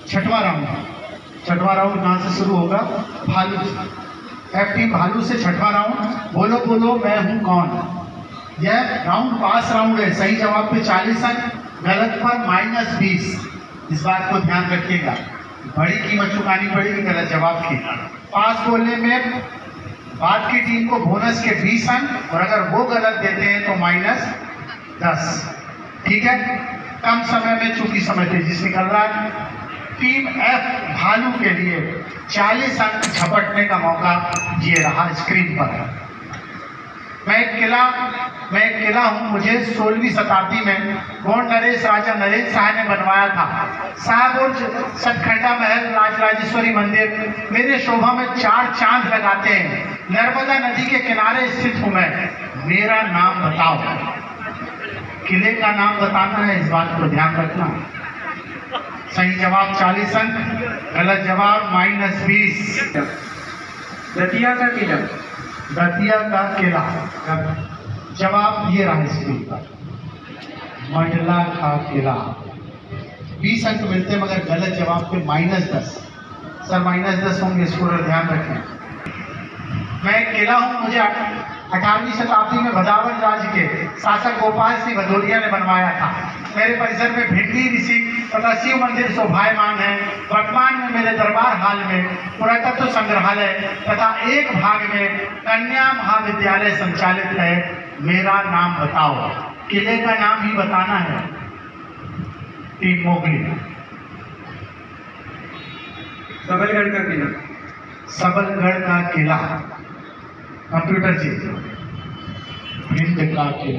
छठवां राउंड। छठवां राउंड कहाँ से शुरू होगा? भालू। एफ टीम भालू से छठवां राउंड। बोलो बोलो मैं हूँ कौन। यह राउंड पास राउंड है। सही जवाब पे 40 अंक, गलत पर -20। इस बात को ध्यान रखिएगा, बड़ी कीमत चुकानी पड़ेगी गलत जवाब की। पास बोलने में बात की टीम को बोनस के 20 अंक, और अगर वो गलत देते हैं तो -10। ठीक है, कम समय में चूंकि समय तेजी से निकल रहा है। टीम एफ भालू के लिए 40 अंक झपटने का मौका ये रहा स्क्रीन पर। मैं एक किला हूँ, मुझे 16वीं शताब्दी में गोंड नरेश राजा नरेश शाह ने बनवाया था। शाहबुर्ज, सतखंडा महल, राजराजेश्वरी मंदिर मेरे शोभा में 4 चांद लगाते हैं। नर्मदा नदी के किनारे स्थित हूँ मैं, मेरा नाम बताओ। किले का नाम बताना है, इस बात को ध्यान रखना। सही जवाब 40 अंक, गलत जवाब -20। दतिया का किला। दतिया का किला जवाब ये रहा स्क्रीन पर, मंडला का किला। 20 अंक मिलते हैं, मगर गलत जवाब पे -10। सर -10 होंगे, स्कोर ध्यान रखें। मैं एक किला हूँ, मुझे 18वीं शताब्दी में भदावन राज्य के शासक गोपाल सिंह भदौरिया ने बनवाया था। मेरे परिसर में भिंडी ऋषि तथा शिव मंदिर शोभायमान है। वर्तमान में मेरे दरबार हाल में पुरातत्व संग्रहालय तथा एक भाग में कन्या महाविद्यालय संचालित है। मेरा नाम बताओ। किले का नाम ही बताना है। Team Mowgli. सबलगढ़ का किला। सबलगढ़ का किला। कंप्यूटर जी। भिंड का किला।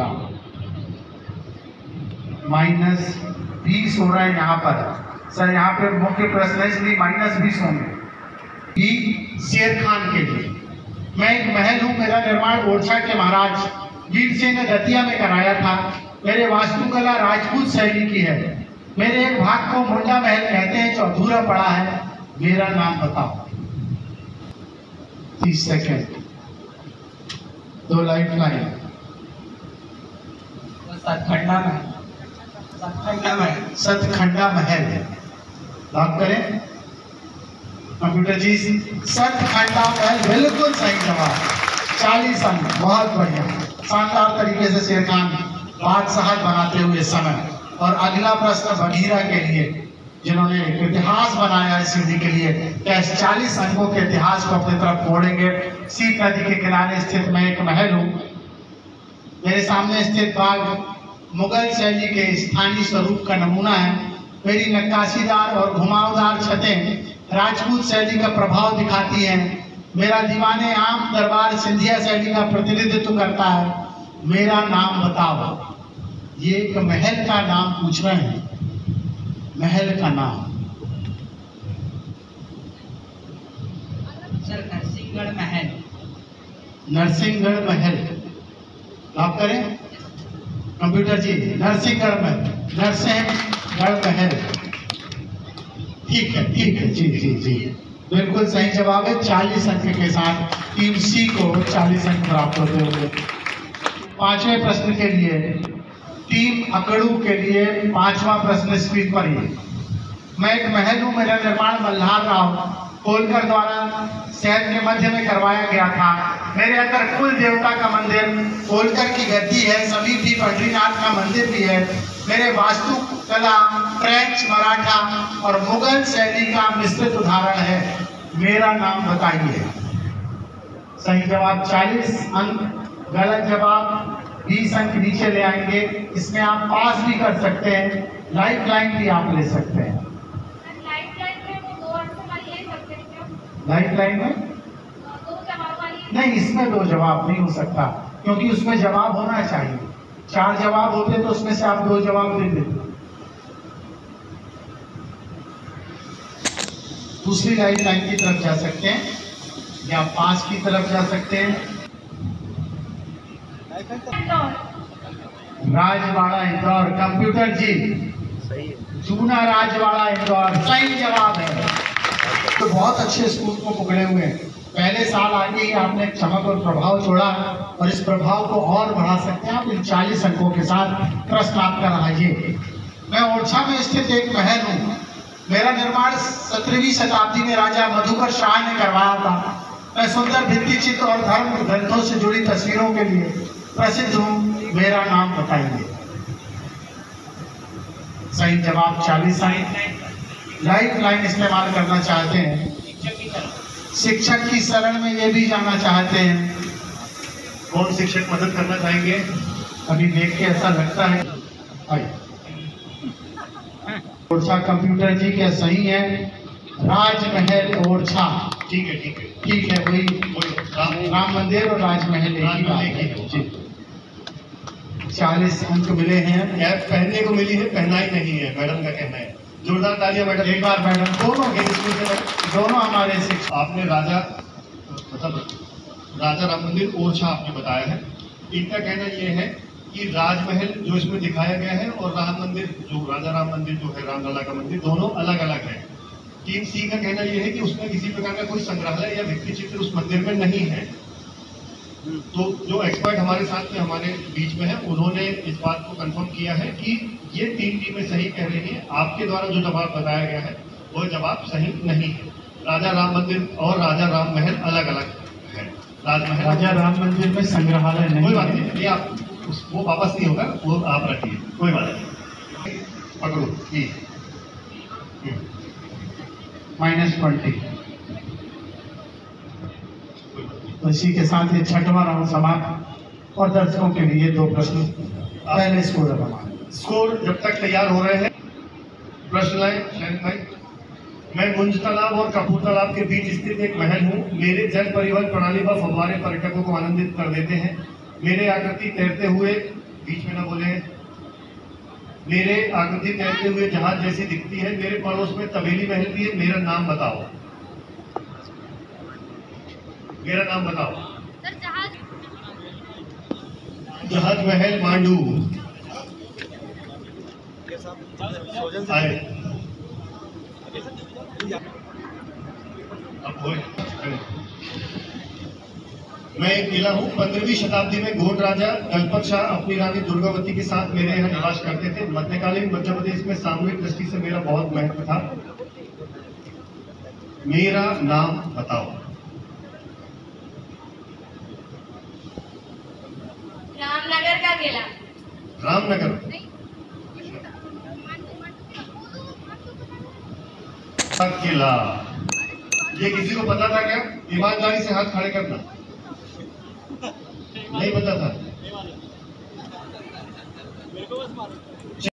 -20 हो रहा है यहाँ पर। सर यहाँ पे मुख्य प्रश्न है, इसलिए -20 होंगे। बी शेर खान के लिए। मैं एक महल हूँ, मेरा निर्माण ओरछा के महाराज वीर सिंह ने दतिया में कराया था। मेरे वास्तुकला राजपूत शैली की है। मेरे एक भाग को मुंडा महल कहते हैं जो अधूरा पड़ा है। मेरा नाम बताओ। 30 सेकेंड। 2 life line. सतखंडा महल। सतखंडा महल लॉक करें। कंप्यूटर जी। सतखंडा महल बिल्कुल सही जवाब। 40 अंक, बहुत बढ़िया, शानदार तरीके से शेर खान बादशाह बनाते हुए समय। और अगला प्रश्न बघीरा के लिए, जिन्होंने इतिहास बनाया इस सिद्धि के लिए। क्या 40 अंकों के इतिहास को अपनी तरफ मोड़ेंगे? सीत नदी के किनारे स्थित मैं एक महल हूँ। मेरे सामने स्थित बाग मुगल शैली के स्थानीय स्वरूप का नमूना है। मेरी नक्काशीदार और घुमावदार छतें राजपूत शैली का प्रभाव दिखाती हैं। मेरा दीवाने आम दरबार सिंधिया शैली का प्रतिनिधित्व करता है। मेरा नाम बताओ। ये एक महल का नाम पूछ रहे हैं, महल का नाम। सर नरसिंहगढ़ महल। नरसिंहगढ़ महल लॉक करें। कंप्यूटर जी। नरसिंहगढ़ महल। नरसिंहगढ़ महल। ठीक है जी जी जी, बिल्कुल सही जवाब है। 40 अंक के साथ टीम सी को 40 अंक प्राप्त होते हुए। 5वें प्रश्न के लिए टीम अकड़ू के लिए 5वां प्रश्न स्क्रीन पर ही। मैं एक महल हूँ, मेरा निर्माण मल्हार राव होलकर द्वारा शहर के मध्य में करवाया गया था। मेरे अंदर कुल देवता का मंदिर, होलकर की गद्दी है, समीप ही बद्रीनाथ का मंदिर भी है। मेरे वास्तुकला फ्रेंच, मराठा और मुगल शैली का मिश्रित उदाहरण है। मेरा नाम बताइए। सही जवाब 40 अंक, गलत जवाब 20 अंक नीचे ले आएंगे। इसमें आप पास भी कर सकते हैं, लाइफ लाइन भी आप ले सकते हैं। लाइफ लाइन में नहीं, इसमें 2 जवाब नहीं हो सकता, क्योंकि उसमें जवाब होना चाहिए। 4 जवाब होते तो उसमें से आप 2 जवाब दे देते। दूसरी लाइफ लाइन की तरफ जा सकते हैं या पास की तरफ जा सकते हैं। राजवाड़ा इंदौर। कंप्यूटर जी। जूना राजवाड़ा इंदौर सही जवाब है। तो बहुत अच्छे स्कूल को पकड़े हुए हैं। पहले साल आगे ही आपने चमक और प्रभाव छोड़ा और इस प्रभाव को और बढ़ा सकते हैं आप इन 40 अंकों के साथ। प्रश्न आपका रहा ये। मैं ओरछा में स्थित एक महल हूँ। मेरा निर्माण 17वीं शताब्दी में राजा मधुकर शाह ने करवाया था। मैं सुंदर भित्ति चित्र और धर्म ग्रंथों से जुड़ी तस्वीरों के लिए प्रसिद्ध हूँ। मेरा नाम बताइए। सही जवाब 40 आई। लाइफ लाइन इस्तेमाल करना चाहते हैं, शिक्षक की शरण में ये भी जाना चाहते हैं। कौन शिक्षक मदद करना चाहेंगे? अभी देख के ऐसा लगता है। ओरछा कंप्यूटर जी क्या सही है? राजमहल ओरछा। ठीक है ठीक है ठीक है, वही राम मंदिर और राजमहल एक ही बात है। जी। 40 अंक मिले हैं। कैप पहनने को मिली है, पहनाई नहीं है, मैडम का कहना है। जोरदार तालियां मैडम। एक बार मैडम दोनों के इसमें दोनों हमारे शिक्षक। आपने राजा मतलब राजा राम मंदिर ओरछा आपने बताया है। इनका कहना यह है कि राजमहल जो इसमें दिखाया गया है और राम मंदिर जो राजा राम मंदिर जो है रामलला का मंदिर, दोनों अलग अलग है। टीम सी का कहना यह है कि उसमें किसी प्रकार का कोई संग्रहालय या भित्ति चित्र उस मंदिर में नहीं है। तो जो एक्सपर्ट हमारे साथ में हमारे बीच में है, उन्होंने इस बात को कंफर्म किया है कि ये 3 टीमें सही कह रही हैं। आपके द्वारा जो जवाब बताया गया है वो जवाब सही नहीं है। राजा राम मंदिर और राजा राम महल अलग अलग है। राजमहल राजा राम मंदिर में संग्रहालय नहीं। कोई बात नहीं, ये आप वो वापस नहीं होगा, वो आप रखिए, कोई बात नहीं। पकड़ो -20। तो इसी के साथ ये 6वां राउंड समाप्त और दर्शकों के लिए 2 प्रश्न। पहले स्कोर है हमारा। स्कोर जब तक तैयार हो रहे हैं, प्रश्न लाए शैन भाई। मैं मुंज तालाब और कपूर तालाब के बीच स्थित एक महल हूँ। मेरे जल परिवहन प्रणाली व फव्वारे पर्यटकों को आनंदित कर देते हैं। मेरे आकृति तैरते हुए, बीच में ना बोले, मेरे आकृति तैरते हुए जहाज जैसी दिखती है। मेरे पड़ोस में तबेली महल भी है। मेरा नाम बताओ। मेरा नाम बताओ। जहाज महल मांडू। आए अब मैं एक किला हूँ। 15वीं शताब्दी में गोंड राजा दलपत शाह अपनी रानी दुर्गावती के साथ मेरे यहाँ निवास करते थे। मध्यकालीन मध्य प्रदेश में सामूहिक दृष्टि से मेरा बहुत महत्व था। मेरा नाम बताओ। रामनगर का किला। रामनगर का किला। ये किसी को पता था क्या? ईमानदारी से हाथ खड़े करना। नहीं पता था।